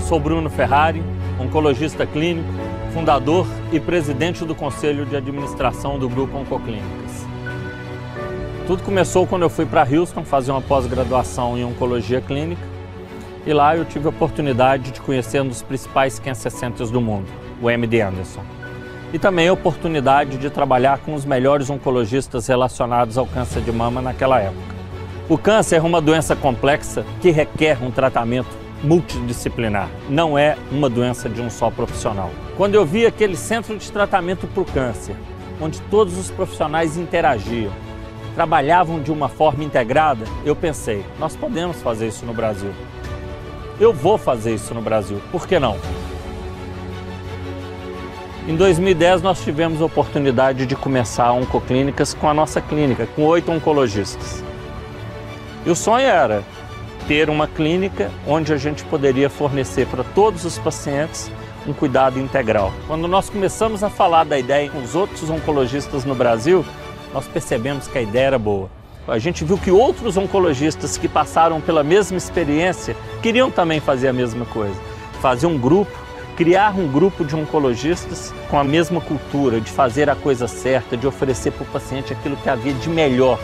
sou Bruno Ferrari, oncologista clínico, fundador e presidente do Conselho de Administração do Grupo Oncoclínicas. Tudo começou quando eu fui para Houston fazer uma pós-graduação em Oncologia Clínica e lá eu tive a oportunidade de conhecer um dos principais cancer centers do mundo, o MD Anderson. E também a oportunidade de trabalhar com os melhores oncologistas relacionados ao câncer de mama naquela época. O câncer é uma doença complexa que requer um tratamento multidisciplinar, não é uma doença de um só profissional. Quando eu vi aquele centro de tratamento para o câncer, onde todos os profissionais interagiam, trabalhavam de uma forma integrada, eu pensei, nós podemos fazer isso no Brasil. Eu vou fazer isso no Brasil, por que não? Em 2010 nós tivemos a oportunidade de começar a Oncoclínicas com a nossa clínica, com 8 oncologistas. E o sonho era ter uma clínica onde a gente poderia fornecer para todos os pacientes um cuidado integral. Quando nós começamos a falar da ideia com os outros oncologistas no Brasil, nós percebemos que a ideia era boa. A gente viu que outros oncologistas que passaram pela mesma experiência queriam também fazer a mesma coisa. Fazer um grupo, criar um grupo de oncologistas com a mesma cultura, de fazer a coisa certa, de oferecer para o paciente aquilo que havia de melhor.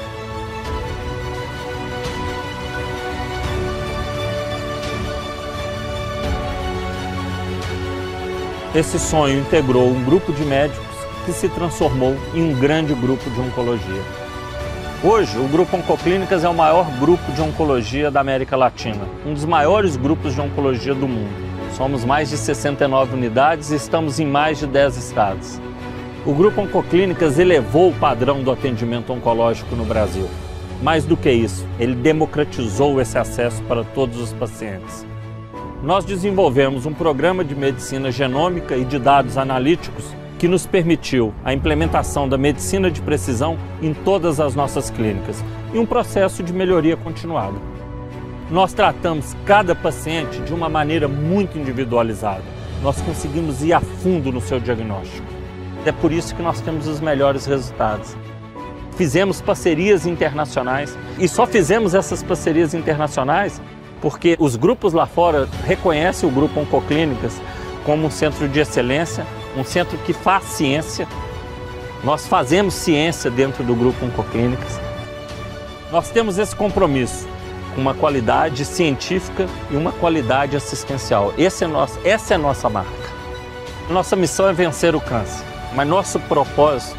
Esse sonho integrou um grupo de médicos que se transformou em um grande grupo de oncologia. Hoje, o Grupo Oncoclínicas é o maior grupo de oncologia da América Latina, um dos maiores grupos de oncologia do mundo. Somos mais de 69 unidades e estamos em mais de 10 estados. O Grupo Oncoclínicas elevou o padrão do atendimento oncológico no Brasil. Mais do que isso, ele democratizou esse acesso para todos os pacientes. Nós desenvolvemos um programa de medicina genômica e de dados analíticos que nos permitiu a implementação da medicina de precisão em todas as nossas clínicas e um processo de melhoria continuada. Nós tratamos cada paciente de uma maneira muito individualizada. Nós conseguimos ir a fundo no seu diagnóstico. É por isso que nós temos os melhores resultados. Fizemos parcerias internacionais e só fizemos essas parcerias internacionais porque os grupos lá fora reconhecem o Grupo Oncoclínicas como um centro de excelência, um centro que faz ciência. Nós fazemos ciência dentro do Grupo Oncoclínicas. Nós temos esse compromisso com uma qualidade científica e uma qualidade assistencial. Essa é a nossa marca. Nossa missão é vencer o câncer, mas nosso propósito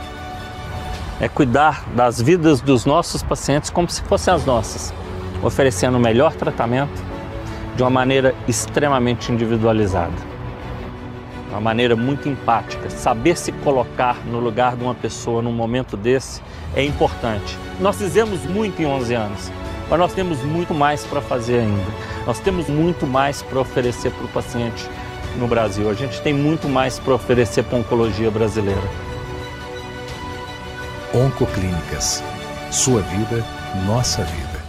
é cuidar das vidas dos nossos pacientes como se fossem as nossas, oferecendo o melhor tratamento de uma maneira extremamente individualizada. Uma maneira muito empática. Saber se colocar no lugar de uma pessoa num momento desse é importante. Nós fizemos muito em 11 anos, mas nós temos muito mais para fazer ainda. Nós temos muito mais para oferecer para o paciente no Brasil. A gente tem muito mais para oferecer para a oncologia brasileira. Oncoclínicas. Sua vida, nossa vida.